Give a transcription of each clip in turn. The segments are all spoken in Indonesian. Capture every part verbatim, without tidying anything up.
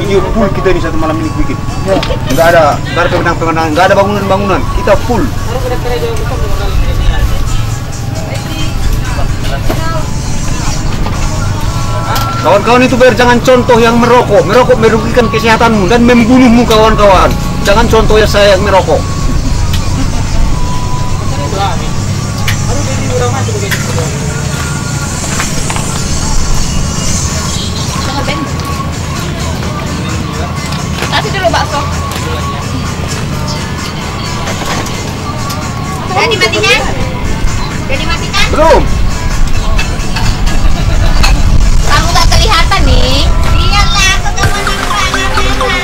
Iya full kita di satu malam ini bikin. Ya. Nggak ada, nggak ada pemenang-pemenang, nggak ada bangunan-bangunan. Kita full. Kawan-kawan itu biar jangan contoh yang merokok. Merokok merugikan kesehatanmu dan membunuhmu kawan-kawan. Jangan contoh ya saya yang merokok. Kasih dulu bakso. Udah dimatikan? Udah dimatikan? Belum. Kamu gak kelihatan nih. Iyalah, aku gak mau nampak.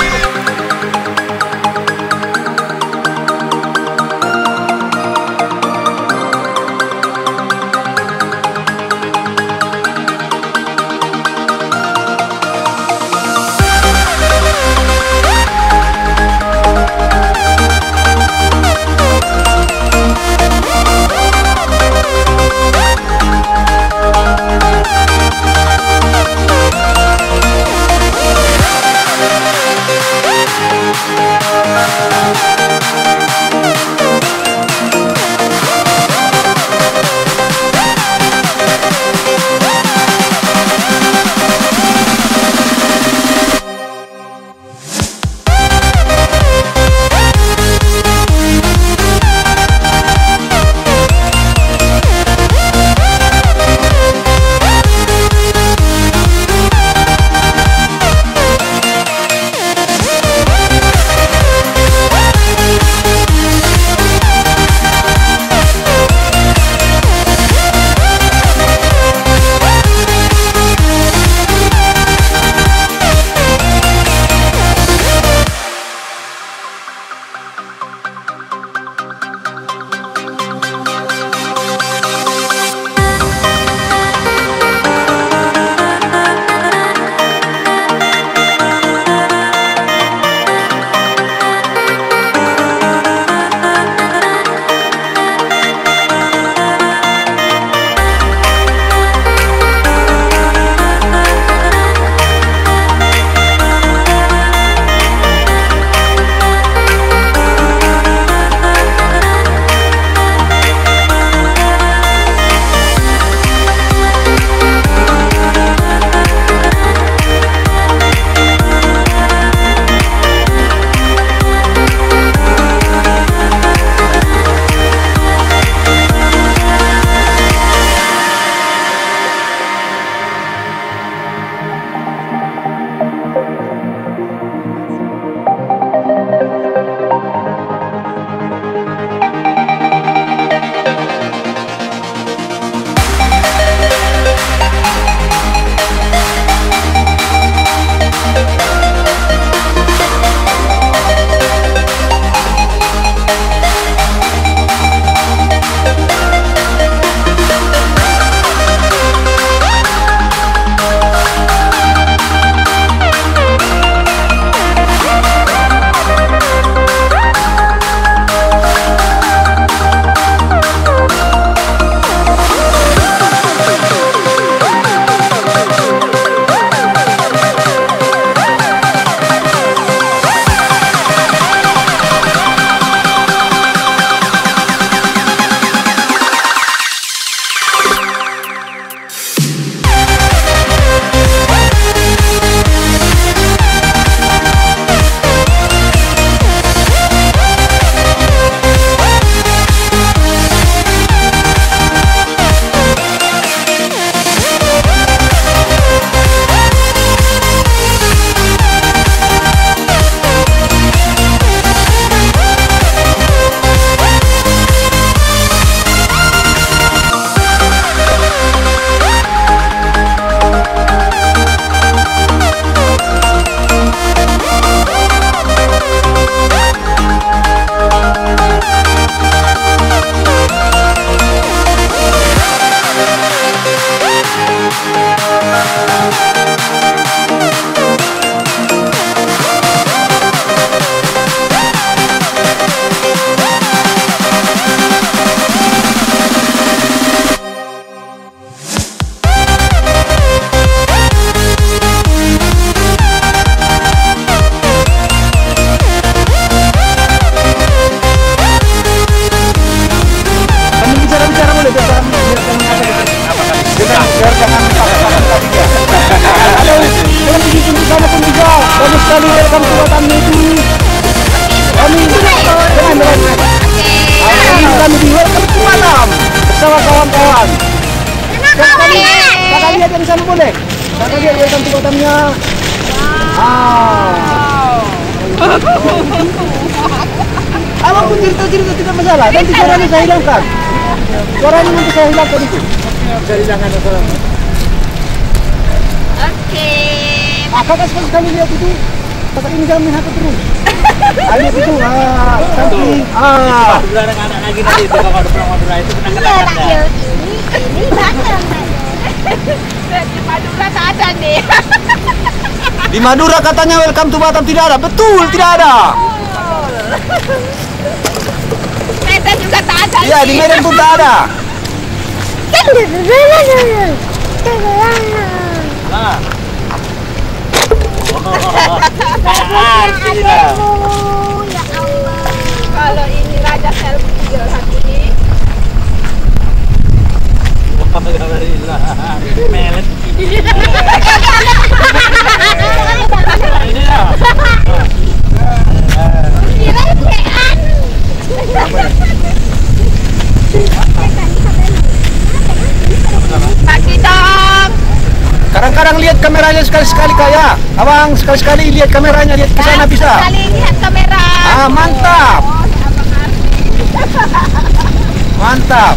di sana boleh. Sana lihat welcome to Batamnya. Ah. Apapun cerita-cerita tidak masalah. Nanti suaranya saya hilangkan. Suaranya nanti saya hilangkan itu. Bisa hilangkan suaranya. Oke. Ah, kakak sekali-sekali lihat itu. Kakak ini jangan main H P terus. Ayo itu, ah, samping, ah. Bareng anak lagi tadi itu kalau ada pulang Madura itu pernah Iya, kenal Nak Yo. Ini ini Batam. Di Madura tak ada nih. Di Madura katanya welcome to Batam tidak ada. Betul, tidak ada. Medan juga tak ada. Iya, di Medan pun tak ada. Nah. Ya Allah. Kalau ini raja selfie hati ini. Alhamdulillah. Melet. Ini lah. Kira kean. Pagi dong. Kadang-kadang lihat kameranya sekali-sekali kayak. Abang sekali-sekali lihat kameranya, lihat ke sana bisa. Sekali lihat kamera. Ah, mantap. Mantap.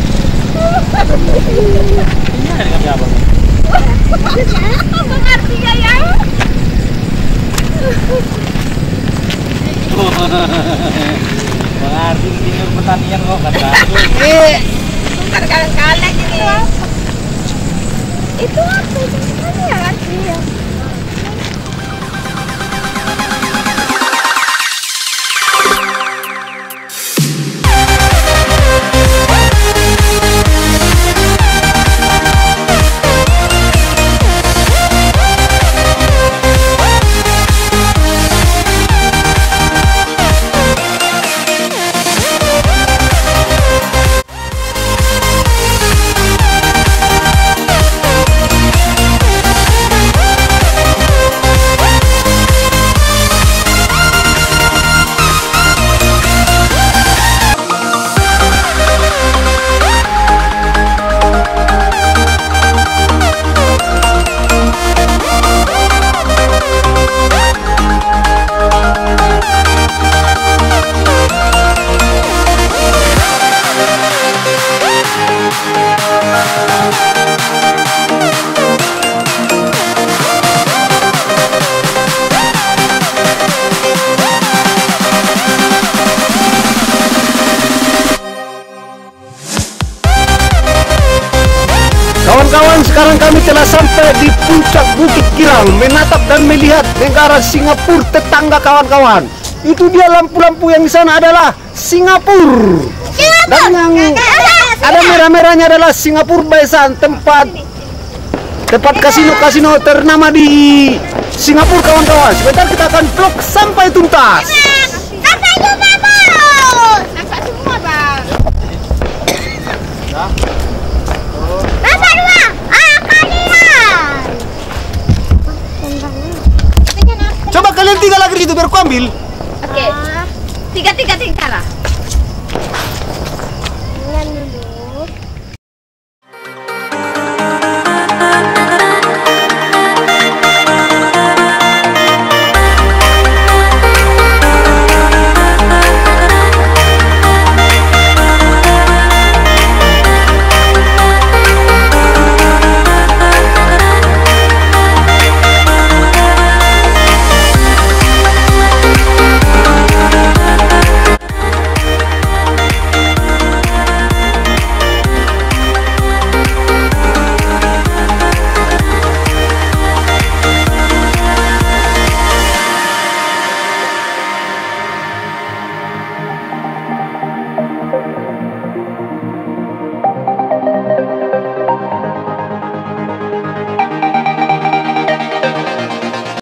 Ini dengan siapa? Mengerti ya yang? Mengerti ini pertanian kok kata. Eh, Bukan kalian-kalian ini. Itu apa? Itu apa ya kan? Iya. kawan-kawan, sekarang kami telah sampai di puncak Bukit Girang, menatap dan melihat negara Singapura tetangga kawan-kawan. Itu dia lampu-lampu yang di sana adalah Singapura. Dan yang ada merah-merahnya adalah Singapura Baisan, tempat tempat kasino-kasino ternama di Singapura kawan-kawan. Sebentar kita akan vlog sampai tuntas. Sampai jumpa bos. Sampai semua bang. Sampai dua. Ah kalian. Coba kalian tiga lagi itu biar ku ambil. Oke. Tiga tiga tiga lah.